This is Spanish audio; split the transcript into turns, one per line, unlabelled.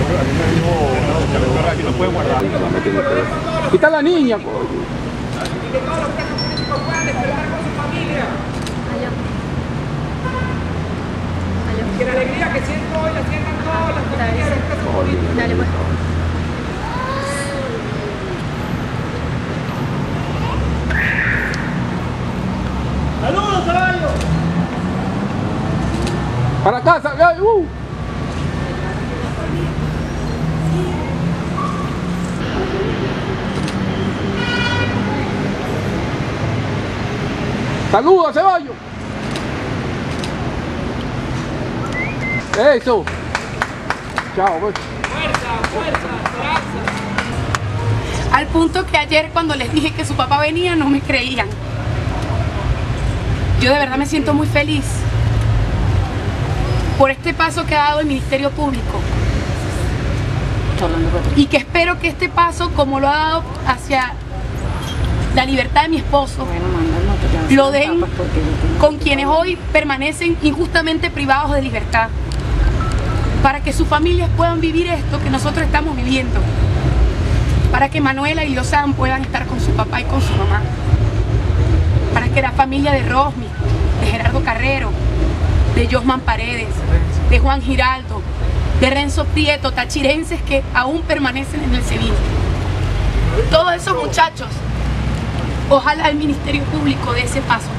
Aquí no puede guardar.
Aquí está la niña, coño.
Y que todos los presos políticos puedan despertar con su familia. Que la alegría que siento hoy la sientan todas las familias de los presos políticos.
Dale, pues.
¡Saludos, caballo!
Para casa, ya, Saludos, Ceballos. Eso. Chao, pues.
Fuerza, esperanza.
Al punto que ayer cuando les dije que su papá venía no me creían. Yo de verdad me siento muy feliz por este paso que ha dado el Ministerio Público y que espero que este paso, como lo ha dado hacia la libertad de mi esposo, lo den con quienes hoy permanecen injustamente privados de libertad, para que sus familias puedan vivir esto que nosotros estamos viviendo, para que Manuela y Lozán puedan estar con su papá y con su mamá, para que la familia de Rosmi, de Gerardo Carrero, de Josman Paredes, de Juan Giraldo, de Renzo Prieto, tachirenses que aún permanecen en el Sevilla, todos esos muchachos, ojalá el Ministerio Público dé ese paso.